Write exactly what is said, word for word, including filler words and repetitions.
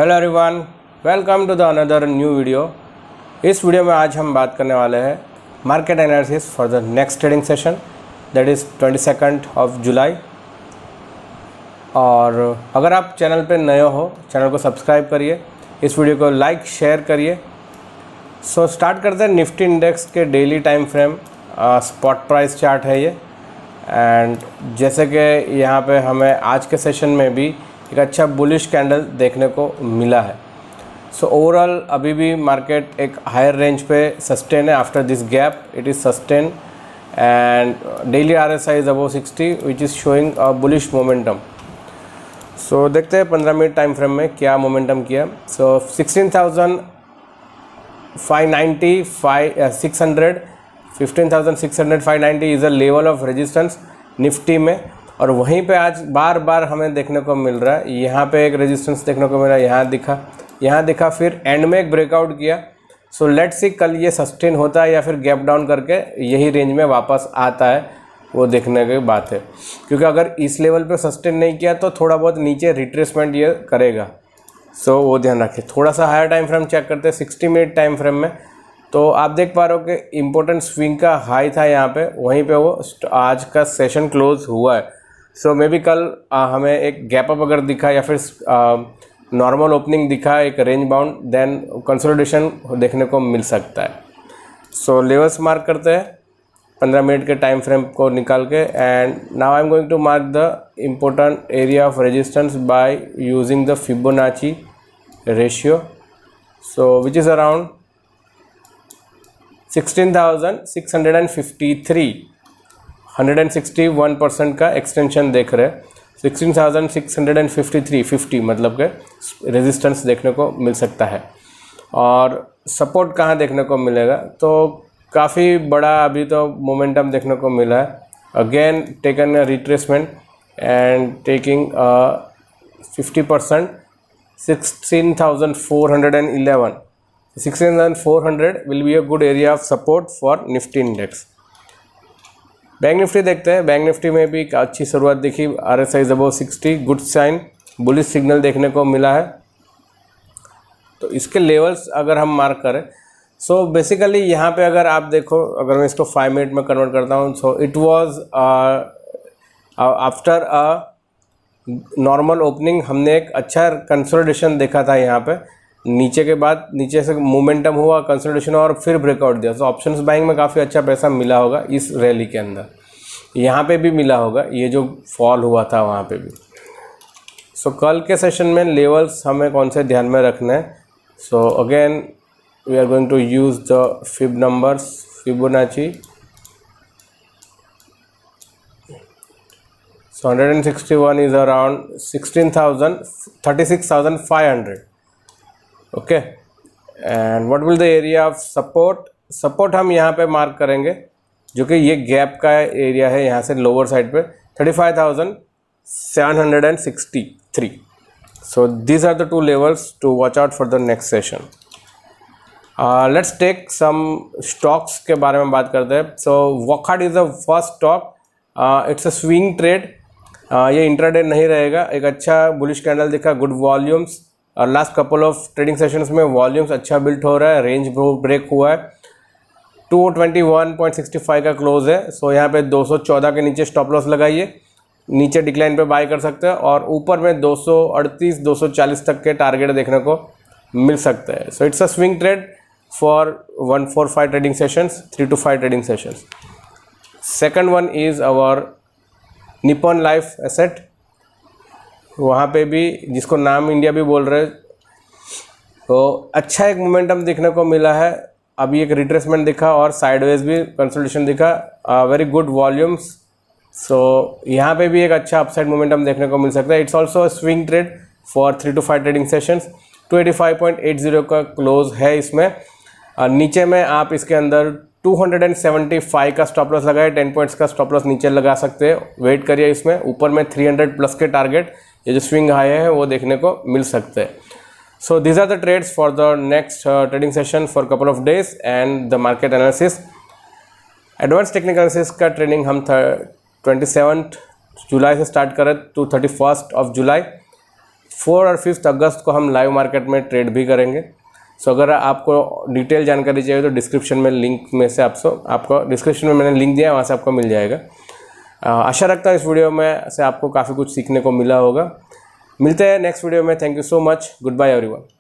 Hello everyone, welcome to the another new video. इस वीडियो में आज हम बात करने वाले हैं market analysis for the next trading session, that is twenty second of July. और अगर आप चैनल पे नए हो, चैनल को सब्सक्राइब करिए, इस वीडियो को लाइक शेयर करिए। सो स्टार्ट करते हैं निफ्टी इंडेक्स के daily time frame. Spot price chart है ये, एंड जैसे कि यहाँ पे हमें आज के सेशन में भी एक अच्छा बुलिश कैंडल देखने को मिला है। सो ओवरऑल अभी भी मार्केट एक हायर रेंज पे सस्टेन है। After this gap it is sustain and daily RSI is above sixty which is showing a bullish momentum. So देखते हैं पंद्रह मिनट टाइम फ्रेम में क्या मोमेंटम किया। So sixteen thousand five ninety five six hundred fifteen thousand six hundred five ninety is a level of resistance Nifty में, और वहीं पे आज बार बार हमें देखने को मिल रहा है। यहाँ पे एक रेजिस्टेंस देखने को मिला, यहाँ दिखा, यहाँ दिखा, फिर एंड में एक ब्रेकआउट किया। सो लेट्स सी कल ये सस्टेन होता है या फिर गैप डाउन करके यही रेंज में वापस आता है, वो देखने की बात है। क्योंकि अगर इस लेवल पे सस्टेन नहीं किया तो थोड़ा बहुत नीचे रिट्रेसमेंट ये करेगा। सो वो ध्यान रखें। थोड़ा सा हायर टाइम फ्रेम चेक करते हैं सिक्सटी मिनट टाइम फ्रेम में। तो आप देख पा रहे हो कि इम्पोर्टेंट स्विंग का हाई था यहाँ पे, वहीं पे वो आज का सेशन क्लोज हुआ है। सो मे बी कल आ, हमें एक गैप अप अगर दिखा या फिर नॉर्मल ओपनिंग दिखा, एक रेंज बाउंड, देन कंसोलिडेशन देखने को मिल सकता है। सो लेवल्स मार्क करते हैं पंद्रह मिनट के टाइम फ्रेम को निकाल के, and now I am going to mark the important area of resistance by using the Fibonacci ratio, so which is around sixteen thousand six hundred fifty three, hundred and sixty one percent का extension देख रहे हैं। Sixteen thousand six hundred fifty three fifty मतलब के resistance देखने को मिल सकता है। और सपोर्ट कहाँ देखने को मिलेगा, तो काफ़ी बड़ा अभी तो मोमेंटम देखने को मिला है। Again taken a retracement and taking fifty percent sixteen thousand four hundred and eleven, sixteen thousand four hundred will be a good area of support for Nifty index. Bank Nifty देखते हैं। बैंक निफ्टी में भी अच्छी शुरुआत दिखी, R S I is above sixty, good sign, bullish signal देखने को मिला है। तो इसके लेवल्स अगर हम मार्क करें, सो बेसिकली यहाँ पे अगर आप देखो, अगर मैं इसको फाइव मिनट में कन्वर्ट करता हूँ, so it was after a normal opening हमने एक अच्छा कंसोलिडेशन देखा था यहाँ पे। नीचे के बाद नीचे से मोमेंटम हुआ, कंसोलिडेशन, और फिर ब्रेकआउट दिया। तो ऑप्शंस बाइंग में काफ़ी अच्छा पैसा मिला होगा इस रैली के अंदर, यहाँ पे भी मिला होगा, ये जो फॉल हुआ था वहाँ पे भी। सो so, कल के सेशन में लेवल्स हमें कौन से ध्यान में रखना है। So again we are going to use the fib numbers, Fibonacci. So hundred and sixty one is around sixteen thousand thirty six thousand five hundred. Okay, and what will the area of support, support हम यहाँ पे mark करेंगे, जो कि ये gap का area है यहाँ से लोअर साइड पे thirty five thousand seven hundred and sixty three. So these are the two levels to watch out for the next session. Let's take some stocks के बारे में बात करते हैं। So Wockhardt is the first stock, it's a swing trade, ये intraday नहीं रहेगा। एक अच्छा बुलिश कैंडल दिखा, गुड वॉल्यूम्स, और last couple of trading sessions में वॉल्यूम्स अच्छा बिल्ट हो रहा है, रेंज ब्रेक हुआ है, two twenty one point sixty five का क्लोज है। सो यहाँ पे दो सौ चौदह के नीचे स्टॉप लॉस लगाइए, नीचे डिक्लाइन पे बाय कर सकते हैं, और ऊपर में दो सौ अड़तीस दो सौ चालीस तक के टारगेट देखने को मिल सकते हैं। So it's a swing trade for one four five trading sessions, three two five trading sessions. Second one is our Nippon life asset, वहाँ पे भी, जिसको नाम इंडिया भी बोल रहे, तो अच्छा एक मोमेंटम देखने को मिला है। अभी एक रिट्रेसमेंट दिखा और साइडवेज भी कंसोलिडेशन दिखा, वेरी गुड वॉल्यूम्स। सो यहाँ पे भी एक अच्छा अपसाइड मोमेंटम देखने को मिल सकता है। It's also a swing trade for three two five trading sessions. Two eighty five point eight zero का क्लोज है इसमें। uh, नीचे में आप इसके अंदर टू सेवेंटी फाइव का स्टॉप लॉस लगाए, टेन पॉइंट्स का स्टॉप लॉस नीचे लगा सकते हैं, वेट करिए इसमें। ऊपर में थ्री हंड्रेड प्लस के टारगेट, ये जो स्विंग हाई है वो देखने को मिल सकते हैं। So these are the trades for the next trading session for couple of days and the market analysis. Advance technical analysis का ट्रेनिंग हम ट्वेंटी सेवन्थ जुलाई से स्टार्ट करें to thirty first of July. Four और fifth अगस्त को हम live market में trade भी करेंगे। सो अगर आपको डिटेल जानकारी चाहिए तो डिस्क्रिप्शन में लिंक में से आपको आपको डिस्क्रिप्शन में मैंने लिंक दिया है, वहाँ से आपको मिल जाएगा। आशा रखता हूँ इस वीडियो में से आपको काफ़ी कुछ सीखने को मिला होगा। मिलते हैं नेक्स्ट वीडियो में। Thank you so much. Goodbye everyone.